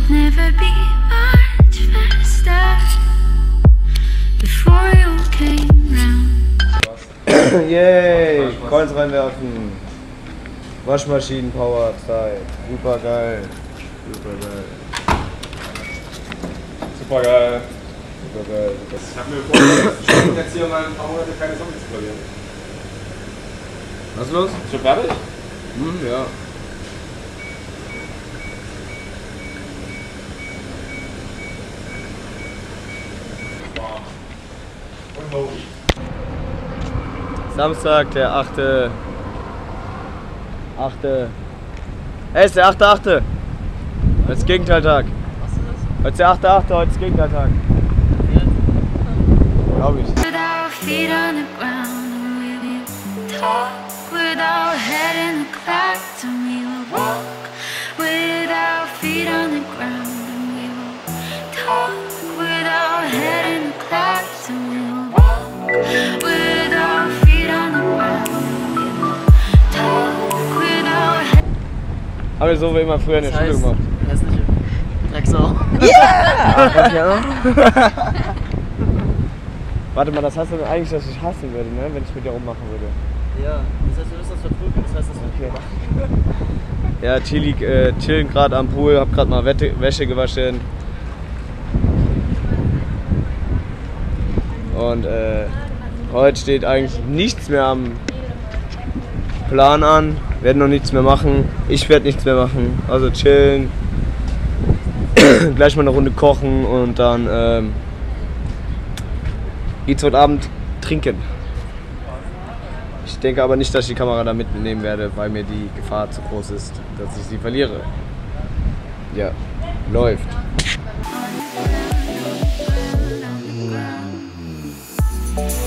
could never be much faster before you came round. Yay! Coins reinwerfen. Waschmaschinen-Power-Zeit. Super geil. Super geil. Super geil. Super geil. Ich hab mir vorgestellt, jetzt hier mal ein paar Monate keine Zombies verlieren. Was ist los? Schon fertig? Ja. Samstag, der 8. Hey, ist der 8.8. Heute ist Gegenteiltag. Heute ist der 8.8. Heute ist Gegenteiltag. Glaub ich. With our feet on the ground, and we will talk. With our head in the clouds, and we will walk. With our feet on the ground, and we will talk. With our head in the clouds, and we will walk. With our feet on the ground, and we will talk. With our head. Haben wir so wie immer früher in der Schule gemacht. Hässliche Drecksau. Ja! Warte mal, das heißt dann eigentlich, dass ich hassen würde, ne? Wenn ich mit dir rummachen würde. Ja, das heißt, du wirst das verprügeln, das heißt, das wird Okay. Ja, Chili chillen gerade am Pool, hab gerade mal Wäsche gewaschen. Und heute steht eigentlich nichts mehr am Plan an. Werden noch nichts mehr machen. Ich werde nichts mehr machen. Also chillen. Gleich mal eine Runde kochen und dann geht's heute Abend trinken. Ich denke aber nicht, dass ich die Kamera da mitnehmen werde, weil mir die Gefahr zu groß ist, dass ich sie verliere. Ja, läuft. On the ground.